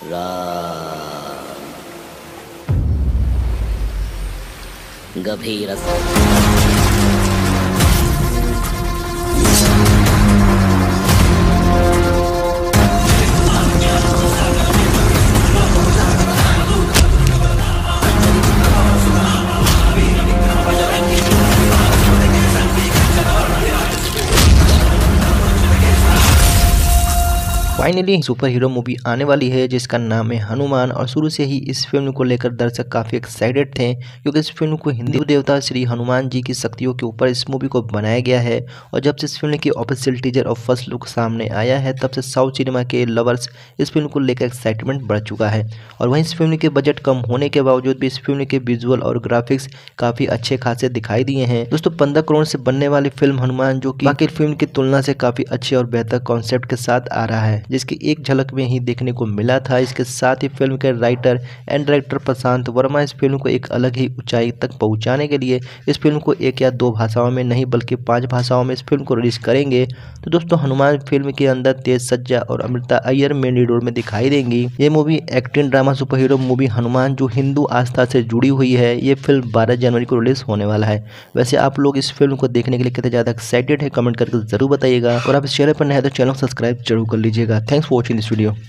राम गभीर finally super hero movie आने वाली है जिसका नाम है हनुमान। और शुरू से ही इस फिल्म को लेकर दर्शक काफ़ी एक्साइटेड थे क्योंकि इस फिल्म को हिंदी देवता श्री हनुमान जी की शक्तियों के ऊपर इस मूवी को बनाया गया है। और जब से इस फिल्म की ऑफिशियल टीजर और फर्स्ट लुक सामने आया है तब से साउथ सिनेमा के लवर्स इस फिल्म को लेकर एक्साइटमेंट बढ़ चुका है। और वहीं इस फिल्म के बजट कम होने के बावजूद भी इस फिल्म के विजुअल और ग्राफिक्स काफ़ी अच्छे खासे दिखाई दिए हैं। दोस्तों 15 करोड़ से बनने वाली फिल्म हनुमान जो कि बाकी फिल्म की तुलना से काफ़ी अच्छे और बेहतर कॉन्सेप्ट के साथ आ रहा है, जिसकी एक झलक में ही देखने को मिला था। इसके साथ ही फिल्म के writer and director Prashant Varma इस फिल्म को एक अलग ही ऊंचाई तक पहुंचाने के लिए इस फिल्म को 1 या 2 भाषाओं में नहीं बल्कि 5 भाषाओं में इस फिल्म को रिलीज करेंगे। तो दोस्तों हनुमान फिल्म के अंदर तेज सज्जा और Amritha Aiyer main lead role में दिखाई देंगी। ये movie action drama super hero movie Hanuman जो हिंदू आस्था से जुड़ी हुई है। ये फिल्म 12 जनवरी को रिलीज होने वाला है। वैसे आप लोग इस फिल्म को देखने के लिए कितने ज़्यादा एक्साइटेड है कमेंट करके जरूर बताइएगा। और आप इस चैनल पर नए हैं तो चैनल को सब्सक्राइब जरूर कर लीजिएगा। Thanks for watching this video.